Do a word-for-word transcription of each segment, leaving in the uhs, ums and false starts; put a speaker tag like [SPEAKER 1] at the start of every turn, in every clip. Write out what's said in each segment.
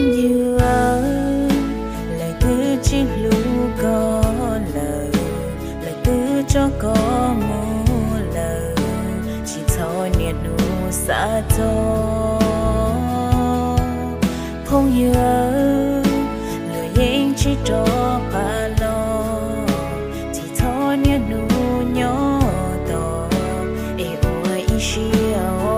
[SPEAKER 1] phong dừa lời cứ chỉ lu có lời lời cứ cho có một lời chỉ thôi nhiệt nụ xa cho phong dừa lời yên chỉ cho ba lo chỉ thôi nhiệt nụ nhỏ to e ôi chia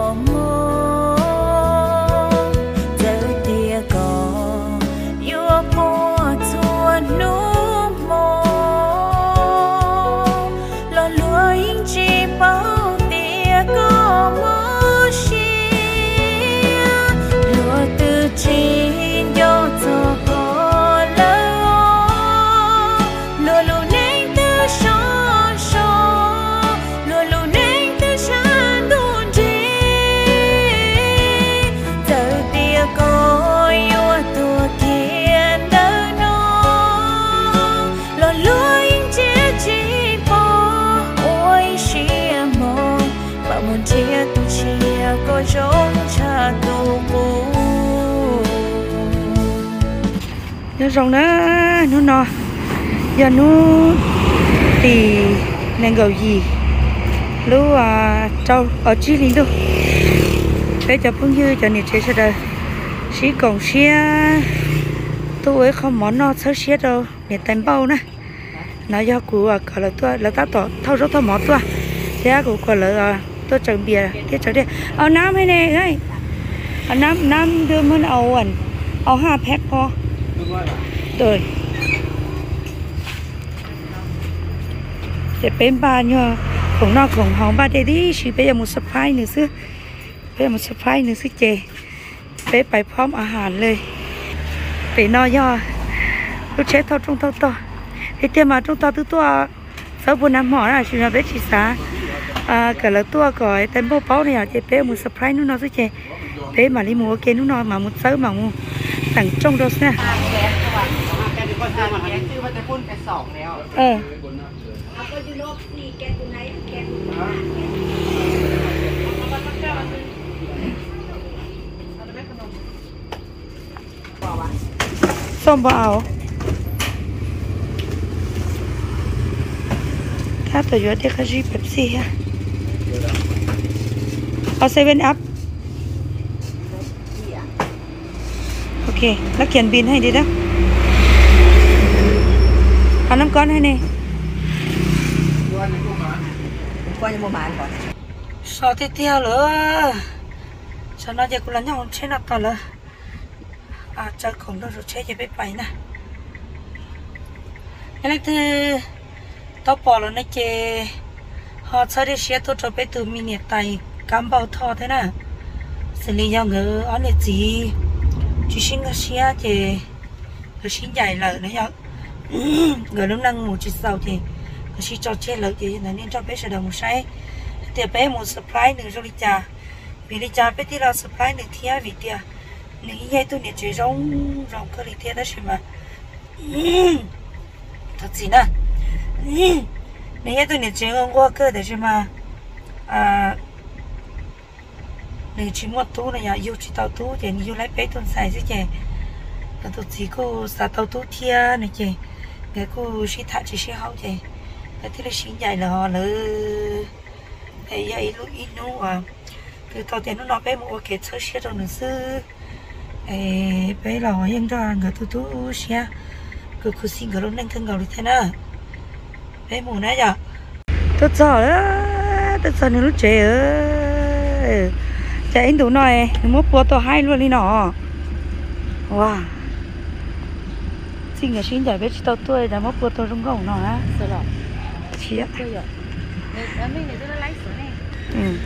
[SPEAKER 1] nó rong nó nó nọ giờ nó thì nên gầu gì lúc à trâu ở chi linh đâu bây giờ phong dư cho nhiệt chế sao đời chỉ còn xe tôi không món nó sớm xe đâu để tém bao nè nó do của cả là tôi là ta tỏ thâu rất thâu món tôi thế của cả là tôi chuẩn bị thế cho đi ao nám hay nè ấy ao nám nám đưa mình ao ẩn ao hai pack po rồi để bên ba nhờ cũng nó cũng hỏng ba đây đi chỉ bây giờ một surprise nữa chứ bây giờ một surprise nữa chứ chè bé bài phóngอาหารเลยđể nó do lúc chết thâu trong thâu to thì tiêm mà trong to thứ to sáu bốn năm mỏ là chỉ là bé chỉ xá à cả là tua gọi tên bố báo này chị bé một surprise nó nó chứ chè bé mà đi mua kia nó mà một sớm mà mua tặng trong đó nèเออส้มบ่เอาถ้าตัวอยู่ที่เขาจีเป๊ปซี่ฮะเอาเซเว่นอัพโอเคแล้วเขียนบินให้ดีนะเอาน้ำก้อนให้นี่ก้อนยังโมบานก่อนสอดเที่ยวเหรอฉันน่าจะกุหลาบยังใช้นับต่อเลยอาจจะของเราใช้จะไปไปนะนี่คือต่อปอแล้วนะเจฮอตซาดิเชียตัวจะไปตัวมีเนี่ยไตกำเบาทอดนะสิ่งนี้ยังเงออันนี้จีจีชิงก็เชียเจก็ชิ้นใหญ่เลยนะยังngười lúc năng một chiếc sau thì chỉ cho chết lợi thì nên cho bé sẽ được một sai thì bé một supply nữa cho đi cha vì đi cha bé thì là supply nữa thì vì tia nếu như tôi nhận chỉ rong rong cơ đi theo đó chứ mà thật gì nè nếu như tôi nhận chỉ ngon qua cơ để chứ mà à nếu chỉ một tú này yêu chỉ tàu tú thì yêu lấy bé tôi xài chứ chè tôi chỉ có xài tàu tú thia này chè cái cô sĩ thạ chỉ sĩ hậu thì cái thứ là sĩ dài là họ là thầy dạy lúc ít nó à từ đầu tiên nó nói bé một cái sơ sĩ rồi nữa sư bé là họ yên ra người tu tu xe cứ cứ xin cái lúc nâng thân gạo đi thế nào bé mù nãy giờ tôi sợ đó tôi sợ nó lúc trẻ ơi trẻ anh đủ nói nó mua tôi hai luôn đi nọ wow xin người xin giải biết tao tôi đã mất bữa tôi trong gồng nó á, sao rồi? Chị ạ. Tôi rồi. Để mình để tôi lấy sữa này. Ừ.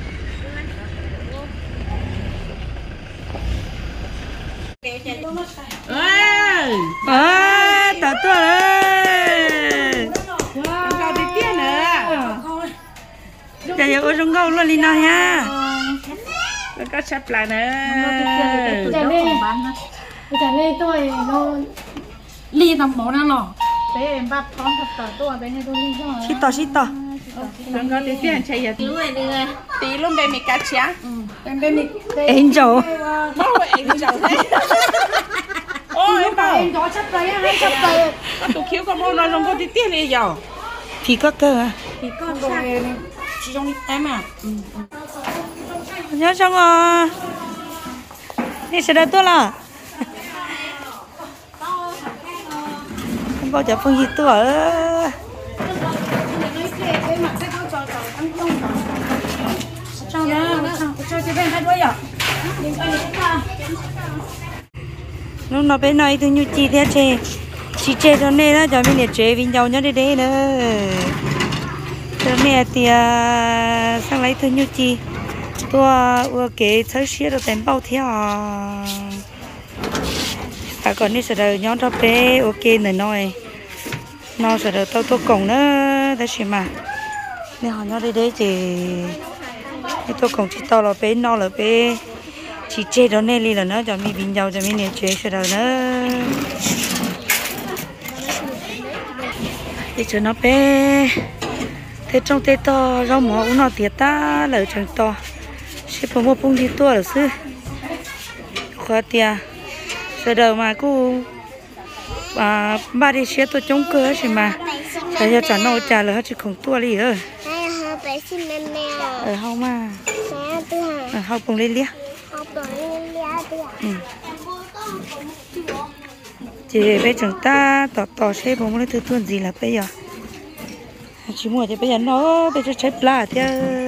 [SPEAKER 1] À, tao tôi ơi. Wow. Đi tiếp nữa. Chạy ở trong gồng luôn đi nào nha. Nó có sắp lại nữa.
[SPEAKER 2] Chạy lên. Chạy lên tôi nó ly tầm món ăn lò bé em bắt con thật tờ tôi bé hay tôi ly cho
[SPEAKER 1] xít tỏ xít tỏ
[SPEAKER 3] đừng có tí tiền chạy giờ tí lúc này đi tí lúc đây mình cắt chả
[SPEAKER 2] em bên mình
[SPEAKER 1] em dầu
[SPEAKER 3] mất rồi em dầu thế
[SPEAKER 2] hai sắp tới
[SPEAKER 3] có tụ khiếu con môn nó không có tí tiết này giàu
[SPEAKER 1] thì có cơ à
[SPEAKER 2] thì con rồi chỉ trong em à
[SPEAKER 1] nhớ xong rồi đi sẽ đợi tôi là không bao giờ phong gì tôi ở
[SPEAKER 2] cho nó cho chị bên hai đuôi à
[SPEAKER 1] lúc nó bên này thì như chị thế chị chị chơi cho nên đó cho mình để chơi với nhau nhớ đi đấy nữa cho nên thì sang lấy thứ như chị tôi ok thấy xíu rồi tiền bao theo à còn đi sẽ đợi nhóm cho bé ok này nói nó sẽ đợi tao tôi cổng nữa đấy chị mà nên họ nói đi đấy chị tôi cổng chị tao là bé nó là bé chị chơi đó nên đi là nó cho mình bình nhau cho mình nên chơi sẽ đợi nữa thì cho nó bé thế trong thế to rau mỏ cũng nó tiệt ta lỡ chẳng to sẽ phải mua bông đi tua là sư khoa tia giờ đầu mà cô à ba đi xe tôi chống cơ chứ mà bây giờ trả nô trả là chỉ không tua đi ơi ở hông mà ở hông bông lên lia chị bây giờ ta tỏ tỏ xe bông lên thứ tuần gì là bây giờ chỉ mua thì bây giờ nó bây giờ chạy pla thì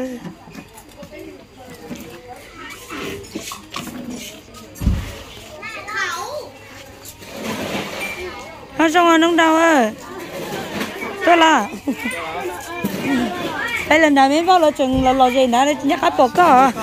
[SPEAKER 1] nó xong rồi nông đầu ơi tôi là đây lần nào mới vào là chừng là lò gì nữa nhắc áp bỏ có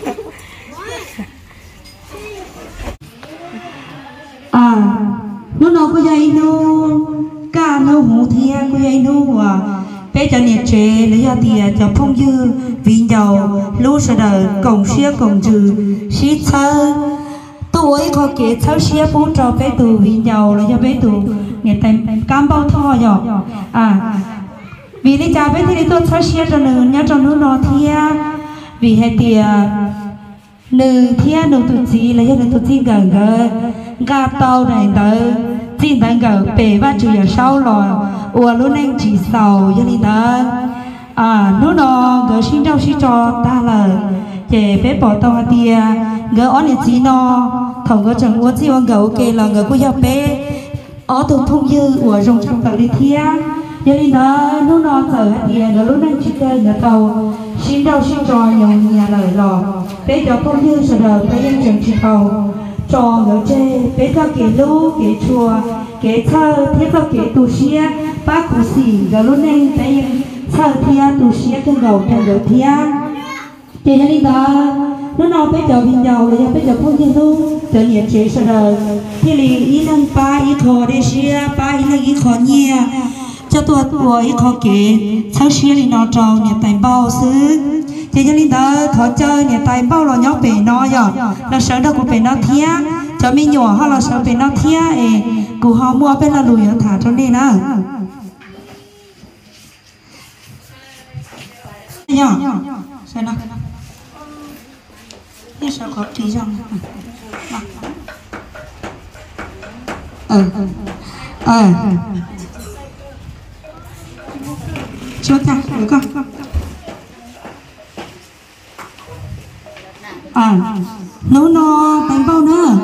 [SPEAKER 1] à nó nó có dây nó cá nó hủ thia có dây nó à bé cho nhiệt chế lấy cho tiền cho phong dư vì giàu lúa sờ đời cổng xía cổng trừ xí thơ tuổi có kế thơ xía bố cho bé tù vì giàu lấy cho bé tù nhiệt tay cam bao thò rồi à vì đi cha bé thì đi tôi thơ xía cho nữ nhá cho nữ nó thia vì hay tiền nữ thia nữ tụt gì lấy cho nữ tụt gì gần gần gà tàu này tới tin đang gần bể ba chủ nhà sau rồi ủa lúc này chỉ sầu cho nên đó à lúc đó gỡ xin đâu xin cho ta là để bé bỏ tao hạt tiền gỡ on để gì nó thằng gỡ chẳng uống gì mà gỡ ok là gỡ của nhau bé ở từ thông dư ủa rồng trong tàu đi thia cho nên đó lúc đó giờ hạt tiền gỡ lúc này chỉ chơi nhà tàu xin đâu xin cho nhiều nhà lời lò bé cho thông dư sợ đời bé dân chẳng chỉ tàu cho ngỡ chê bé cho kể lú kể chùa kể thơ thế cho kể tu xía bác cụ xỉ gỡ lúc này bé thơ thia tu xía cái gầu thằng gỡ thia thì cho nên đó nó nói bé cho bình giàu là bé cho phong nhân luôn cho nhiệt chế sợ đời thì lì ý năng ba ý khó để xía ba ý năng ý khó nhia cho tôi tuổi ý khó kể thơ xía thì nó trâu nhiệt tay bao xứ thì cho nên đó thọ chơi nhiệt tay bao là nhóc bể nó rồi là sợ đâu cũng bể nó thia cho mình nhỏ họ là sợ bể nó thia ấy cụ họ mua bên là lùi ở thả cho nên á nhỏ xem nào như sao có trí rằng ờ ờ chốt ra được không à nấu no bánh bao nữa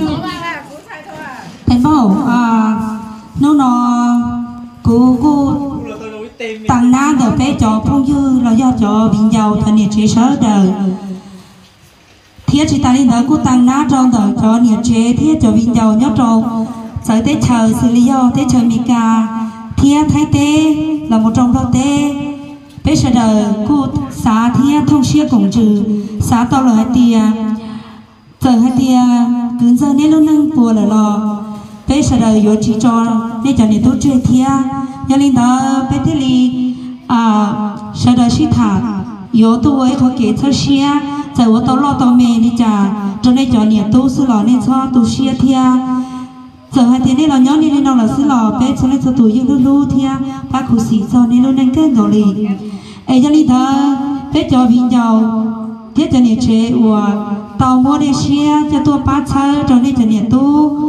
[SPEAKER 1] bánh bao à nấu no cô cô tăng na được bé cho phong dư là do cho bình giàu thành nhiệt chế sớ đời thiết chỉ ta đi tới cô tăng na trong đời cho nhiệt chế thiết cho bình giàu nhớ trong tới tết chờ xử lý do tết chờ mika thiết thay tê là một trong đó tê bây giờ đời cô xã thiết thông xia cổng trừ xã to lời tia giờ hai tia cứ giờ nên luôn nâng bùa là lò bây giờ đời yo chỉ cho nên cho nên tôi chơi thiết cho nên đó bây giờ li à giờ đời sĩ thả yo tôi có kế thơ xia giờ tôi tao lo tao mê đi chả cho nên cho nên tôi xử lò nên cho tôi xia thiết giờ hai tia nên là nhớ nên nào là xử lò bây giờ nên cho tôi yêu luôn luôn thiết bác cụ sĩ cho nên luôn nâng cái gạo lì ấy cho nên đó bây giờ bình giàu thế cho nên chế ủa tàu mua đi xe cho tôi bắt chơi cho nên cho nên tu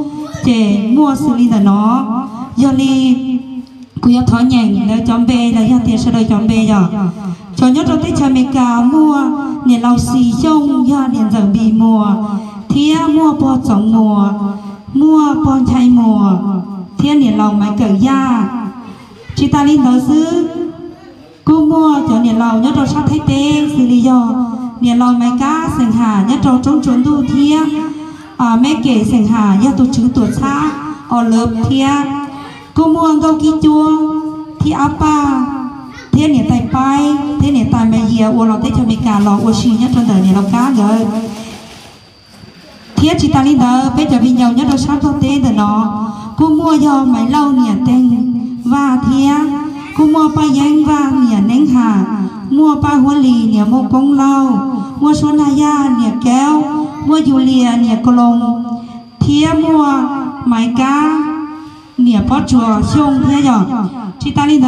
[SPEAKER 1] chế mua xử lý là nó do đi cứ yêu thọ nhện là chọn bê là do tiền sẽ đợi chọn bê rồi cho nhớ trong tết cha mẹ cả mua nền lau xì trong do nền giờ bị mùa thía mua bò trồng mùa mua bò chay mùa thía nền lau máy cởi da chị ta lên đầu xứ cô mua cho nền lau nhớ trong sát thấy tê xử lý do nền lau máy cá sành hà nhớ trong trốn trốn đu thía à mẹ kể sành hà nhớ tổ chức tuột xa ở lớp thía cô mua câu kí chua thì apa thế này tay bay thế này tay mày dìa uo lọt tết cho mình cả lọt uo xì nhất trong đời này lọt cá rồi thế chị ta lên đó bây giờ mình nhau nhất đâu sao thôi tết rồi nó cô mua do mày lâu nè tên và thế cô mua ba giang và nè nén hà mua ba hoa lì nè mua con lâu mua số naya nè kéo mua Julia nè colon thế mua máy cá nè bó chùa xông thế rồi chị ta lên đó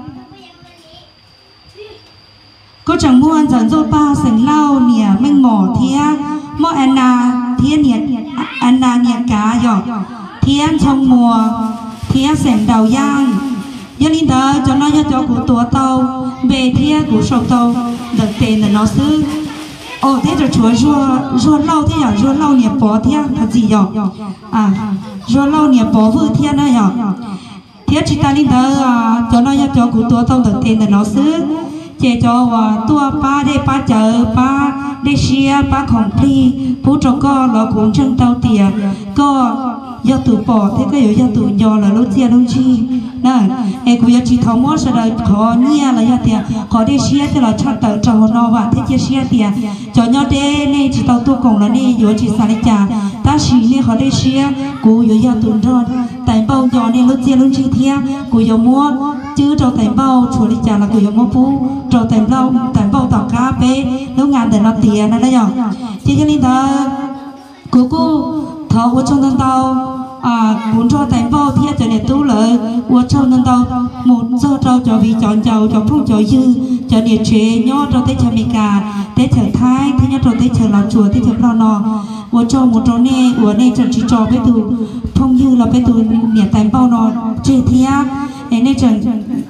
[SPEAKER 1] cô chẳng mua dẫn dâu ta sành lau nè mênh mỏ thía mỏ Anna thía nè Anna nè cá rồi thía trong mùa thía sành đầu giang giờ lên đó cho nó cho của tua tàu về thía của sầu tàu được tiền là nó xứ ồ thế rồi chúa rùa rùa lau thế à rùa lau nè bó thía thật gì rồi à rùa lau nè bó vừa thía này rồi thía chị ta lên đó cho nó cho của tua tàu được tiền là nó xứ chế cho tua ba để ba chợ ba để xia ba không pli phú cho co là cũng chân tàu tiền co do tụ bỏ thế cái do tụ nhỏ là lúc chia lúc chi nè em cũng chỉ thấu mót sau đó khó nhia là do tiền khó để xia thì là chặt tàu trâu nó và thế chia xia tiền cho nhau để này chỉ tàu tu cùng là này do chỉ xài trả ta xí này khó để xia cú do do tụ rồi tại bao nhỏ này lúc chia lúc chi thia cú do mua chứ trâu tại bao chủ đi trả là cú do mua phú trâu tại bao tại bao tàu cá bé lúc ngàn để nó tiền nó đấy rồi chỉ cho nên ta cú cú thọ của trong tân tàu à muốn cho thành bao thiết cho nên tú lợi của trong tân tàu một do trâu cho vì chọn giàu cho phong cho dư cho nên chế nhớ cho tới cho mình cả tới trở thái thế nhớ cho tới trở là chùa tới trở lo nọ của cho một trâu nè của nè chẳng chỉ cho bé tù phong dư là bé tù nhẹ thành bao nọ chế thia nè chẳng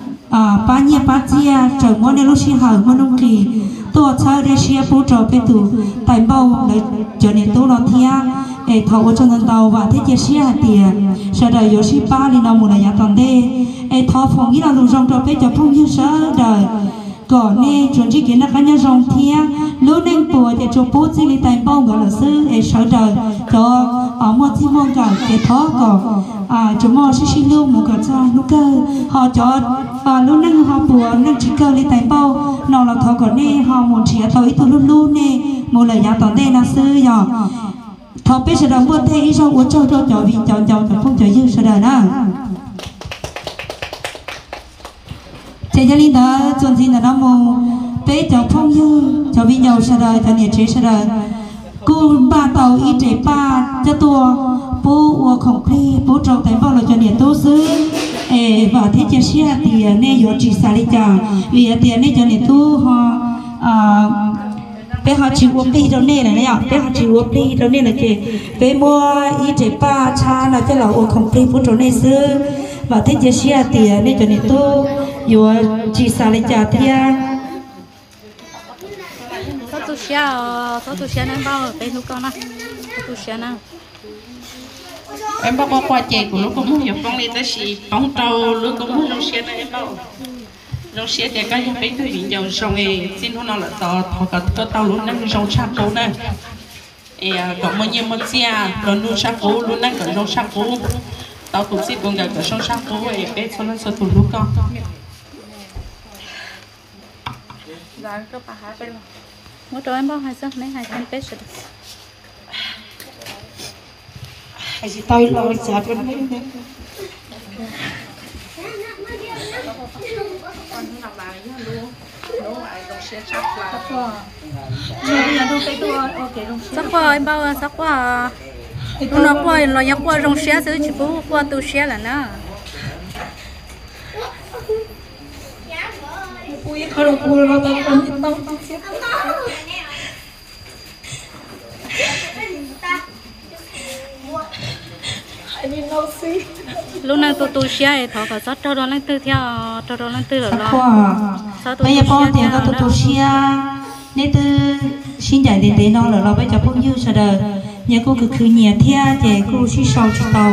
[SPEAKER 1] à ba nhẹ ba chia trở mua nè lúc xí hở mua nông kỳ tua chơi để xia bố trâu bé tù thành bao để cho nên tú lo thia để thầu cho nên tàu và thế chia sẻ tiền sau đó yo si ba đi nào một là nhà toàn đê để thầu phòng nghĩ là luôn rong cho bé cho phong như sớ đời còn nè chuẩn chỉ kiến là cái nhà rong thia lúc nên bùa để cho bố chỉ đi tay bao gọi là sư để sớ đời cho ở một chi môn cả để thọ còn à chúng mò xí xí luôn một cái cho lúc cơ họ cho à lúc nên họ bùa nên chỉ cơ đi tay bao nào là thọ còn nè họ muốn chia tới từ luôn luôn nè một là nhà toàn đê là sư rồi thọ biết sẽ mua thế sao uống cho cho cho vì chọn chọn cho không cho dư sẽ đời đó chế gia đình đó chuẩn gì là nó mua bé cho không dư cho vì nhau sẽ đời cho nhiệt chế sẽ đời cô ba tàu y chế ba cho tua bố uống không khí bố trồng tại bao là cho nhiệt tốt xứ và thế chia sẻ tiền này giờ chỉ xài đi trả vì tiền này cho nhiệt tốt họ bé họ chịu uống đi đâu nè này nhở bé họ chịu uống đi đâu nè là chị bé mua y chế ba cha là cho là uống không đi phút rồi này xưa và thế chia sẻ tiền này cho nên tôi vừa chỉ xài lấy trả tiền
[SPEAKER 2] số tu sẻ số tu sẻ nên bao bé lúc con á số tu sẻ nè
[SPEAKER 3] em bao qua chè của lúc cũng hiểu con đi tới xì bóng trâu lúc cũng muốn nấu xe này em bao nấu xe thì cái mấy thứ hiện giờ xong thì xin hôm nào là tao thọ cả cái tao luôn đang rau sắc cố nè thì có bao nhiêu món xe rồi luôn sắc cố luôn đang còn rau sắc cố tao tụt xin con gà cả rau sắc cố thì bé cho nó sẽ tụt lúc con
[SPEAKER 2] rồi các bà hái bên mỗi trâu em bao hai sắc mấy hai trăm pet rồi
[SPEAKER 1] hay gì tôi lo sợ bên đây
[SPEAKER 2] sắc qua em bao sắc qua nó qua nó nhắc qua rong xe xử chỉ bố qua tu xe là nó
[SPEAKER 1] không có lo tao không tao
[SPEAKER 2] lúc nào tôi tôi xia thọ cả sót trâu đó lên tư theo trâu đó lên tư rồi lo
[SPEAKER 1] bây giờ bao tiền có tôi tôi xia nên từ xin giải đến đến nó là lo bây giờ cũng như sao đời nhà cô cứ cứ nhẹ theo để cô suy sâu cho tàu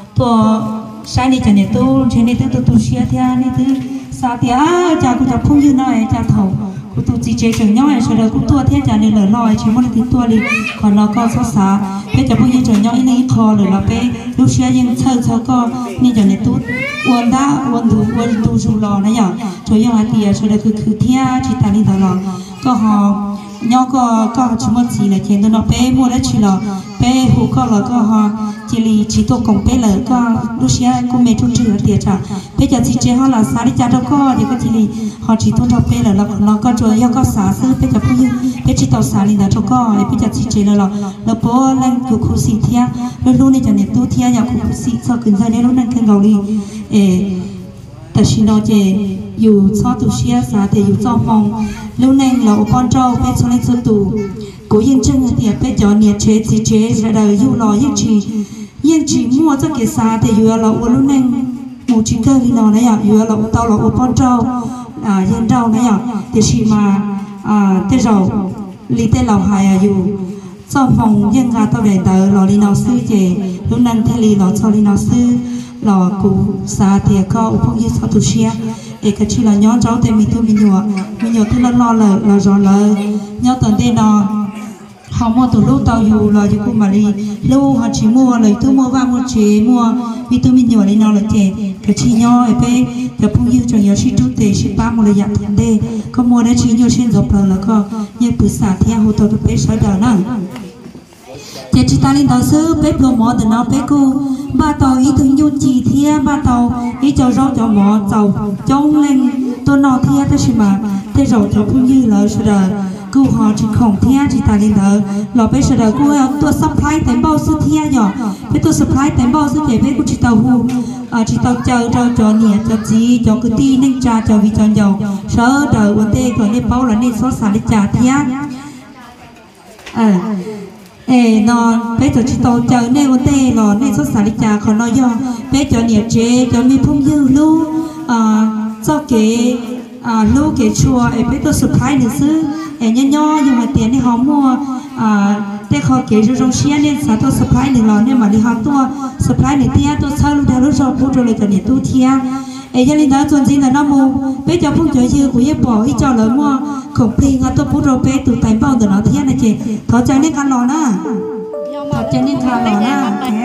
[SPEAKER 1] tôi sáng đi cho nên tôi cho nên tôi tôi xia theo nên từ sao thì à cha cô tập cũng như này cha thầu cô tôi chỉ chơi chơi nhau sao đời cũng tua theo cha nên là lo chỉ muốn tiếng tua đi còn nó có số xa bây giờ cũng như chơi nhau nên kho rồi là bé lúc xia nhưng chơi chơi có nên cho nên tôi uốn đá uốn thủ uốn tu sung lò này nhở chơi nhau thì sao đời cứ cứ theo chỉ ta đi thằng lò có họ nhau có có chúng mình chỉ là chuyện đó nó bé mua đấy chỉ là bé hồ có là có họ chỉ là chỉ tổ công bé là có lúc xưa cô mẹ trung trừ tiền trả bé giờ chỉ chơi họ là sáng đi cha đâu có thì có chỉ là họ chỉ tổ cho bé là nó nó có rồi nhau có sáng sớm bé giờ bây giờ bé chỉ tàu sáng đi là đâu có bé giờ chỉ chơi là là là bố lên cứ khu xí thia lúc lúc này cho nên tu thia nhà khu xí sau kinh doanh này lúc này kinh gạo điแต่ชิโนเจอยู่ซอตุเชียสาแต่อยู่จอมองแล้วนั่งเราปอนเจ้าเป็ดชนเล็กสุดตูกูยังจังเดียเป็ดจอเนี่ยเชจีเจจะได้อยู่รอยังจียังจีมัวจะเกษาแต่อยู่เราวันแล้วนั่งหมูจิเกอร์ลีนอนะอยากอยู่เราเตาเราปอนเจ้าอ่ายังเจ้านะอยากแต่ชีมาอ่าแต่เราลีแต่เราหายอยู่จอมองยังกาเตาแดงเตอเราลีนอซื้อเจแล้วนั่งทะเลเราชอลีนอซื้อลอกูสาเตียก็อุปกรณ์สตุเชียเอกชีละย้อนเจ้าแต่มีตัวมีหยวมีหยวที่ละรอเลยละรอเลยย้อนตอนเดนอเขามัวตัวลูกเตาอยู่รออยู่กูมาลีลูกเขาชิมัวเลยตัวมัวว่ามัวเชมัวมีตัวมีหยวเลยนอเลยเจกะชีย้อนไอ้เป้จะพุ่งยืดจนย้อนชิจุเตชิป้ามัวเลยอยากทำเดก็มัวได้ชีย้อนเช่นจบเลยแล้วก็ยังปรึกษาเที่ยงหัวตัวเป้ใช้เดินนั่งเจจิตาลินต่อซื้อเป๊ปโลหมอแต่น้องเป๊กูบ้าต่ออีถึงยุจีเทียบ้าต่ออีเจ้าเราเจ้าหมอเจ้าจงเล่งตัวนอเทียแต่ชิมาแต่เราเจ้าพุ่งยืดเลยสุดากูหอจิของเทียจิตาลินเถอะเราไปสุดากูเอาตัวซัพพลายแต่เบาซื้อเทียหยอกไปตัวซัพพลายแต่เบาซื้อเจ็บไปกูจิตาหูอ่าจิตาเจ้าเจ้าเจ้าเนี่ยเจ้าจีเจ้ากูตีนั่งจ่าเจ้าวิจารณ์ยาวเชื่อเดาวันเต้ก่อนเนี่ยเป้าหลังเนี่ยซอสาลิจ่าเทียเออเอ๋นอนเป๊ะจะชิโตเจอเนวันเต้หล่อในสดสาลิจาเขาน้อยย่อเป๊ะจะเนี่ยเจจะมีพุ่งยืดลูกอ่าเจ้าเก๋อ่าลูกเก๋ชัวเอ๋เป๊ะตัวสุดท้ายหนึ่งซื้อเอ๋ย่อย่ออยู่มาเตียนในหอมมัวอ่าแต่เขาเก๋จะรงเชียเนี่ยสาตัวสุดท้ายหนึ่งหล่อเนี่ยมาดีหอมตัวสุดท้ายหนึ่งเตี้ยตัวเช่าลูกเดียวลูกชอบพูดเลยจะเนี่ยตู้เทียเอ๋ยันลินดาจวนจริงแต่น้ำมูเป๊ะจะพุ่งเจอชื่อกูยังบอกให้เจ้าเลยมัวของเพลงอ่ะตัวพูดเราเป๊ะตัวไต่เป้าตัวเราเทียนนะเจถอดใจในการรอนะถอดใจในการรอนะแก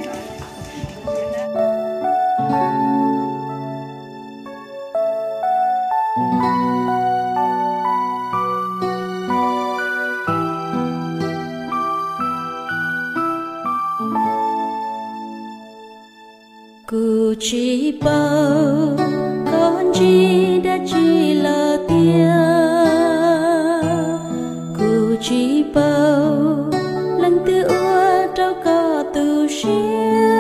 [SPEAKER 4] กูchỉ bao con chi đã chỉ là tiaกูchỉ bao lần tư ua trao cả từ xưa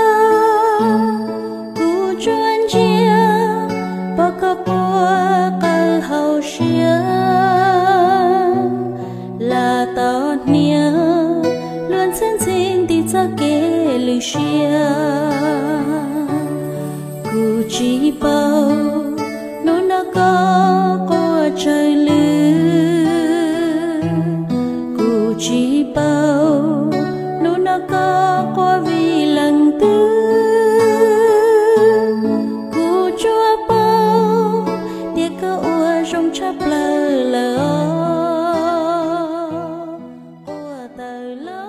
[SPEAKER 4] กูchuyên chia bao cả qua cả hậu xưa là tao nia luôn xin xin đi cho kê lư xưaกูchỉ bao nó nó có qua trời lưกูchỉ bao nó nó có qua vì lần tưกูchúa bao để có ua trong chắp lờ lờ ua tờ lơ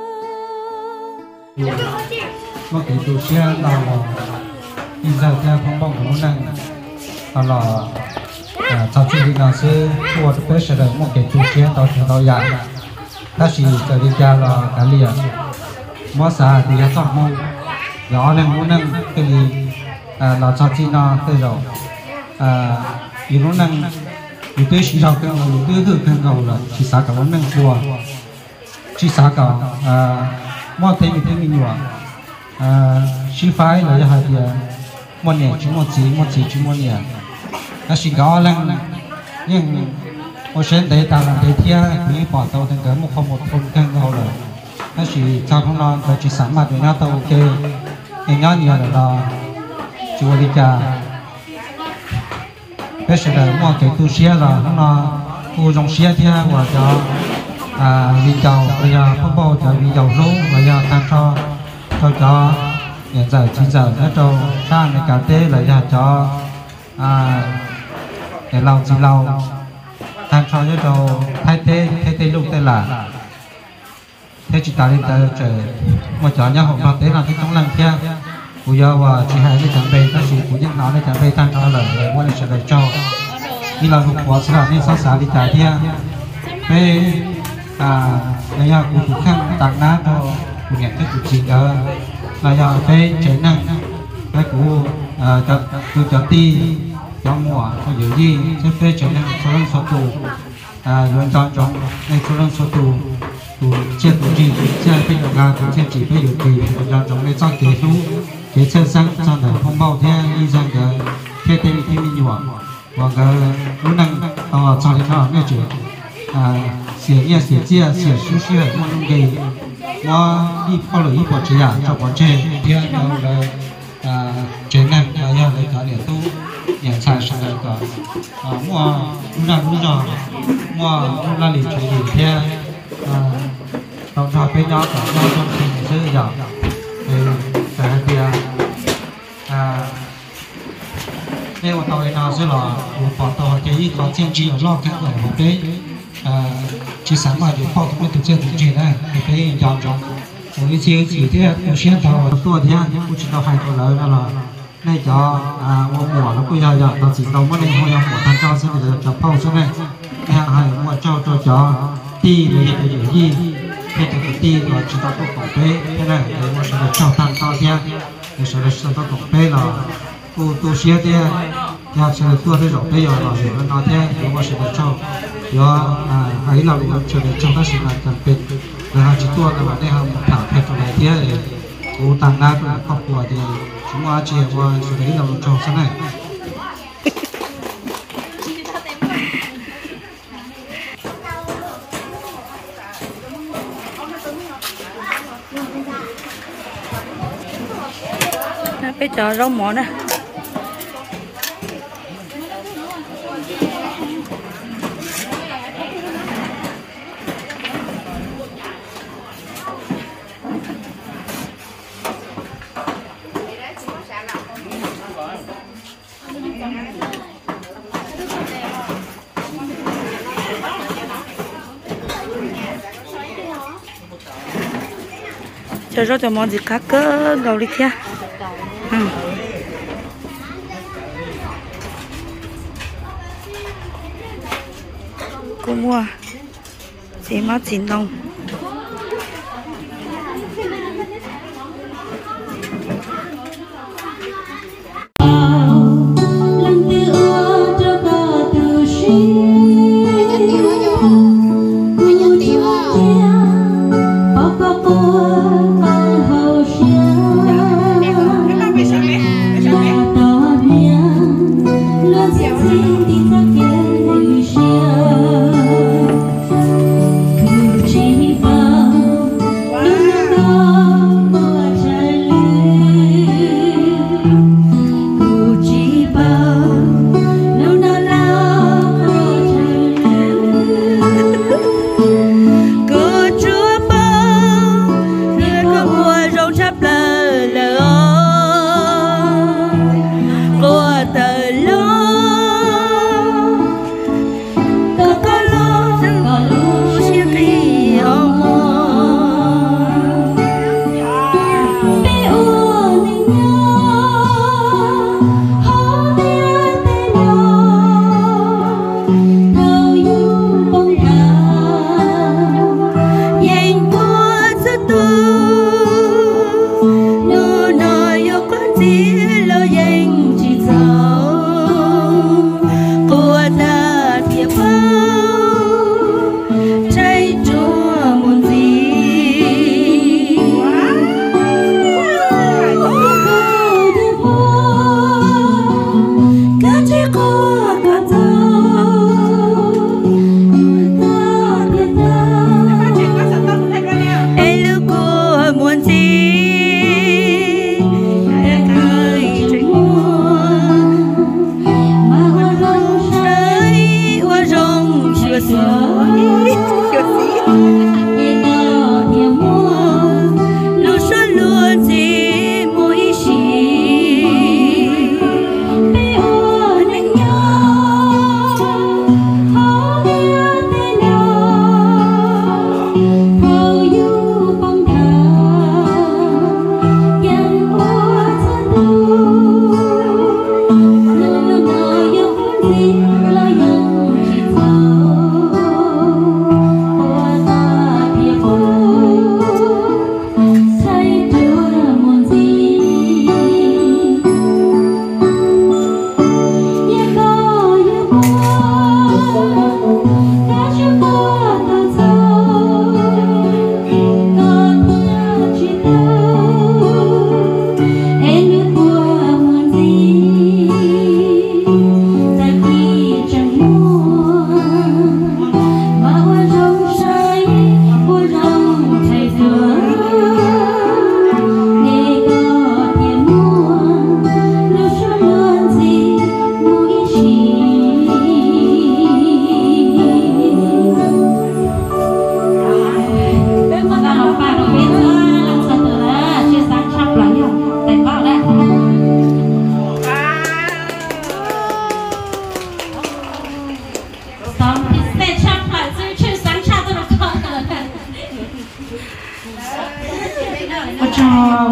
[SPEAKER 5] mà cái đồ xe nào in ra theo phong bóng của năng à là sau khi đi nào sẽ mua được bé sẽ được một cái đồ xe tàu theo tàu dài ta chỉ cần đi ra là cả liền mua xả thì ra xong mông rõ năng muốn năng cái gì là sau khi nó tới rồi à vì muốn năng vì tôi chỉ sau cái ngầu tôi cứ cái ngầu là chỉ xả cả muốn năng cua chỉ xả cả à mua thêm mình thêm mình nhiều à chỉ phải là hai thì một nhẹ chúng một chỉ một chỉ chúng một nhẹ nó chỉ có lăng nhưng một sen để ta làm để thia quý bỏ tàu thành cái một không một không càng ngầu rồi nó chỉ cho không lo phải chỉ sắm mà tụi nó tao ok em nhớ nhiều là lo chùa đi cha bây giờ là mua cái tu sửa rồi không lo tu dùng sửa theo và cho à vì giàu bây giờ không bao giờ vì giàu lỗ bây giờ tăng cho cho cho hiện giờ chín giờ nó cho sang cái cà phê là giờ cho à để lâu chỉ lâu tăng cho cho cho thay thế thay thế lúc thế là thế chỉ ta lên ta chờ một chỗ nhau học thế là cái trong lần kia bây giờ và chỉ hai cái chẳng bề ta chỉ cũng những nó để chẳng bề tăng cho là để mua để sẽ để cho như là một quả sẽ nên sao xả đi trả kia về à bây giờ cũng cũng khăn tặng ná cho một nhận thức của chị ở là giờ về chế năng cái của cho cho cho ti cho mùa cho giữ gì sẽ về chế năng số lần số tù à luôn chọn chọnในsố lần số tù tù chia tù gì chia bên đầu ga cũng chia chỉ vớiอยู่kỳ chọn chọnในtrong kế số kế chân sang trong này không bao theo đi sang cái cái tên thì mình nhỏ và cái lúc năng ở trong cái nào nghe chuyện à xỉa nhẹ xỉa chia xỉa số xỉa mọi người gì nó đi qua lối bỏ chế à cho bỏ chế theo đâu là à chế năng là do lấy cả để tu nhận sai sang đây cả à mua lúc nào lúc nào mua lúc nào liền chế liền theo à đồng thời bên nhau cả nhau trong tình sự giờ thì tại hai tia à nếu mà tàu nào sẽ là một bọn tàu cái có thiên chi ở lo cái ở một cái à chỉ sáng mà được bao cái tự nhiên tự nhiên này thì cái dòng dòng một cái chỉ thế một xe tàuตัวthế nhưng cũng chỉ tàu hai tàu lớn là này cho à mua mùa nó bây giờ giờ tàu chỉ tàu mới này hồi giờ mùa tháng cho sẽ được cho bao số này hai hai mua cho cho cho ti rồi rồi gì cái cái ti rồi chỉ tàu có cổng bê thế này để mà sẽ được cho tăng to thế để sẽ được cho tàu cổng bê là tu tu xe thế nhà sẽ được tua thế rồi bây giờ là để nó thế để mà sẽ được cho do à ấy là được cho được cho các sự kiện cầnเป็นlà chỉ tua là để họ thảo theo trong này thế để tu tăng đa củaครอบครัวthì chúng ta chỉ qua sự đấy là một trong số này
[SPEAKER 1] bây giờ rau mỏ nè cho rau cho món gì khác cơ gầu đi kia ừ. cô mua chỉ máu chín đồng
[SPEAKER 4] Chỉ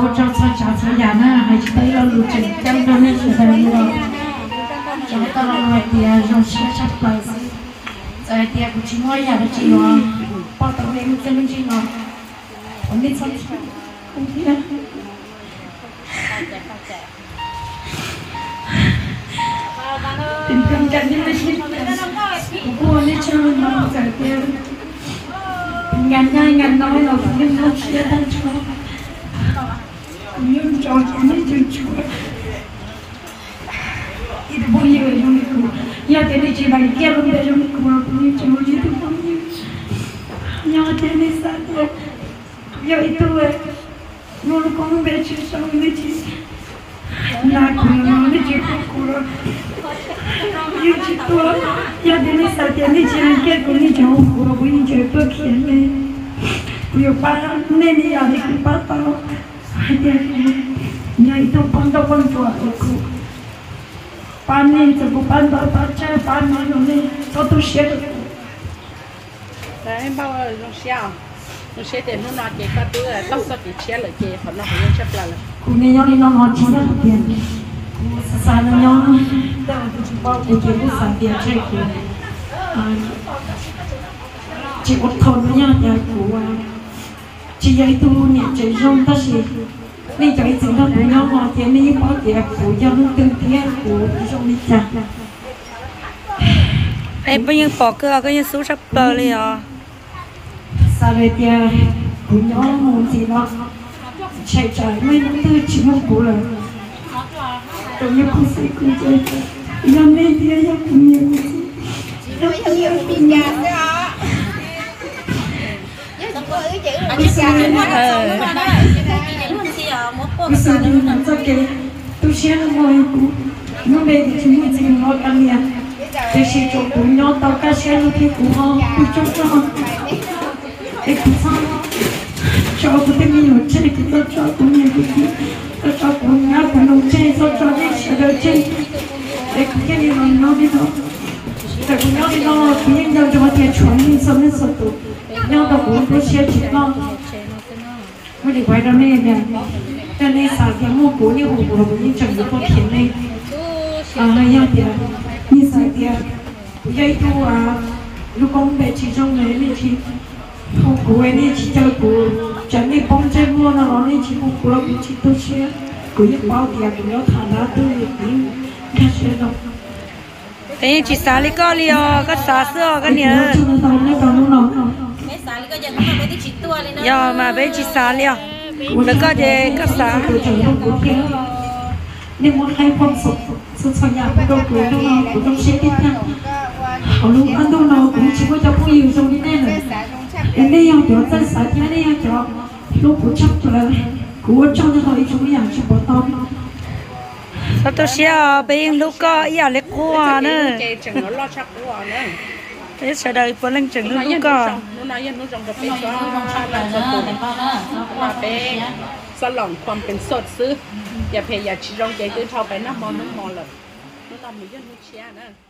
[SPEAKER 2] cho cho cho cho nhà na hay chỉ thấy là lụt chân chân đâu nên chỉ thấy là cho tao là tiền rồi sẽ chắc phải rồi tiền của chị nói nhà đó chị nói bao tao em chân chị nói không biết sao không biết tình cảm chân như thế cô nên cho nó giải tiền ngàn nhai ngàn nói là nhưng nó sẽ đang cho nhưng cho nó chưa chúa ít bao nhiêu trong cái nhà thế này chỉ bằng kia luôn để trong cái mà cũng như chúa như thế bao nhiêu nhà thế này sao được giờ itu nó cũng biết chứ sao như thế là cũng nó như thế cũng là như thế tôi nhà thế này sao thế này chỉ là kia cũng như chúa cũng cũng như chúa tôi khiến này nhiều ba nên đi ở đây cũng ba tao dia nya itu pondok tua aku panen tu pandai baca panen ni satu share
[SPEAKER 3] đấy bao giờ sao nó sẽ để nó nói cái cái thứ tóc sắc cái chia lại cái phần nó không chấp lại
[SPEAKER 2] cô nghe nhau đi nó nói chỉ là tiền sa nó nhau đâu chỉ bao cái chuyện của sa tiền chơi cô chỉ một thôn với nhau nhà cô chỉ vậy tu nhẹ chạy rong ta chỉ nên chạy chỉ nó cũng nhau mà tiền này bao tiền của cho nó tương tiền của trong đi chả
[SPEAKER 1] em bây giờ bỏ cơ cái như số sắp bờ đi à
[SPEAKER 2] sao vậy tiền của nhau muốn gì đó chạy chạy mấy nó tư chỉ một cú là rồi như không say cũng chơi làm nên tiền nhau cũng nhiều nó cũng nhiều tiền nhà đó
[SPEAKER 4] anh sẽ làm một số nữa đó chị nhận hơn gì ở một bộ
[SPEAKER 2] sao nó nằm trong cái tôi sẽ nó ngồi cũng nó về thì chúng mình chỉ ngồi ăn liền tôi sẽ chụp cùng nhau tao cá xe nó thì cũng ho cũng chụp cho để cũng sao cho cũng tem nhiều chơi thì tôi cho cũng nhiều cái tôi cho cũng nhau cũng nấu chơi tôi cho đi sẽ đợi chơi để cũng cái gì nó nó đi đâu để cũng nhau đi đâu cũng những nhau cho tiền chuẩn đi xong đến số tụ nhau đâu cũng tôi sẽ chỉ lo mới đi quay ra đây nè cho nên sáng thì mua củ như hủ bò cũng như chẳng được con tiền này à nhau thì như sáng thì dây tu à lúc con bé chỉ trong này nên chỉ không củ ấy nên chỉ chơi củ chẳng nên bông chơi mua nó nên chỉ không củ là cũng chỉ tôi sẽ củ như bao tiền cũng nhau thả ra tôi những cái xe đâu
[SPEAKER 1] cái chỉ xả lấy có liều có xả sữa có nhớ giờ mà bé chỉ xả liều đừng có gì có xả
[SPEAKER 2] nên muốn hay phong sụp sụp sụp nhà của tôi của tôi của tôi sẽ tiếp theo ở lúc ăn tôi nào cũng chỉ có cho cô yêu trong cái này này đến đây nhau chỗ dân xã thế này nhau chỗ lúc của chắc là của trong cái thời chúng nhà chỉ có to
[SPEAKER 1] sao tôi sẽ bé lúc có ý là lấy qua nữa
[SPEAKER 3] cái chừng nó lo chắc của nữa
[SPEAKER 1] thế sẽ đợi phần lên chừng lúc có
[SPEAKER 3] nó nói nó trong cái bé cho là cho tôi mà béสลองความเป็นสดซื้ออย่าพยายามชิลองใจคือเท่าไปน้ำมอนน้ำมอนเลยน้ำตาลมีเยอะนุ่มเชียนะ